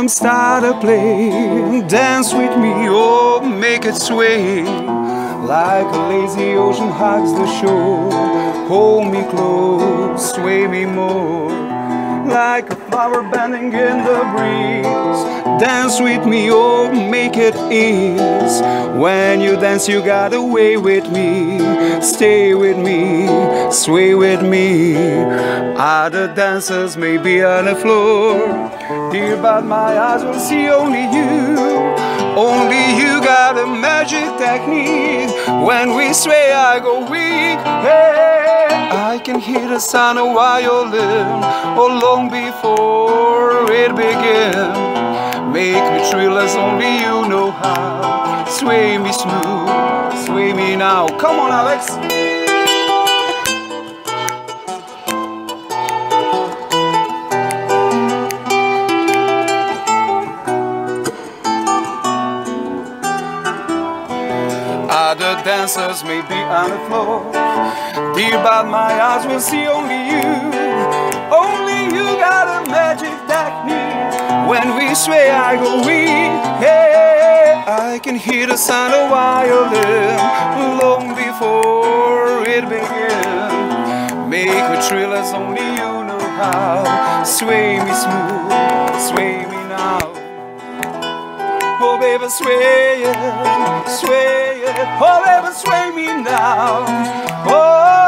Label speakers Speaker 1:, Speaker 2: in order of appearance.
Speaker 1: and start to play. Dance with me, oh, make it sway. Like a lazy ocean hugs the shore. Hold me close, sway me more. Like a flower bending in the breeze. Dance with me, oh, make it ease. When you dance, you got away with me. Stay with me, sway with me. Other dancers may be on the floor. Dear, but my eyes will see only you. Only you got a magic technique. When we sway, I go weak. Hey, I can hear the sound of violin, oh, long before it begins. Make me thrill as only you know how. Sway me smooth, sway me now. Come on, Alex. Other dancers may be on the floor. Dear, but my eyes will see only you. Only you got a magic technique. When we sway, I go weak. Hey, I can hear the sound of violin long before it begins. Make me thrill as only you know how. Sway me smooth, sway me now. Oh, baby, sway it, sway it. Oh, baby, sway me now. Oh.